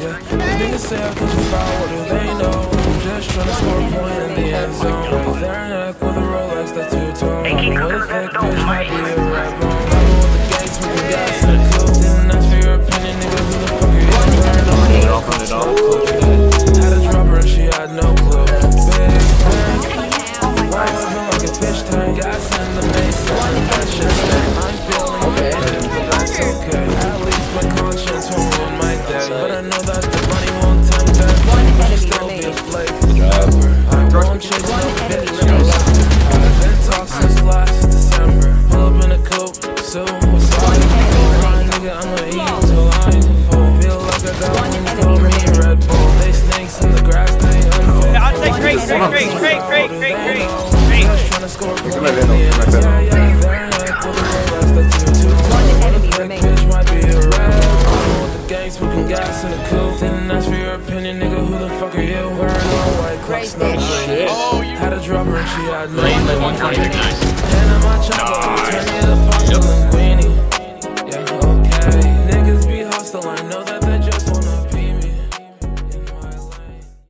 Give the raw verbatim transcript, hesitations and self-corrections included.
nigga. These niggas say I put you foul, what do they know? I'm just trying to score a point in the end zone. Right there in neck with a Rolex, that's two-tone. With a thick bitch, might be a red bone. Rebel with the gang, smoking gas in the coupe. Didn't ask for your opinion, nigga, who the fuck are you? Had a drop her and she had no clue. Big bang, life living like a fish tank. Gas in the mason, that shit stank. I'm feeling faded, but that's okay. At least my conscience won't ruin my day. But I know that the money won't tempt that. But you still be a flake. I won't chase no bitch. I've been talking since last December. Pull up in a coupe, so what's all you do? Fine nigga, I'ma eat till I'm full. Feel like I got one, call me Red Bull. They snakes in the grass, they unfold. I'll take great, great, great, great, great, great, great, great. Trying to score a point in the end zone. Yeah, yeah, there neck with a Rolex, that's two-tone. Bitch might be a red. With the gang smoking gas in the coupe. Didn't ask for your opinion, nigga. Who the fuck are you? Wearing all white clocks, no shit. Had a drummer and she had no. one twenty, nice. And I'm my chocolate, turn it up,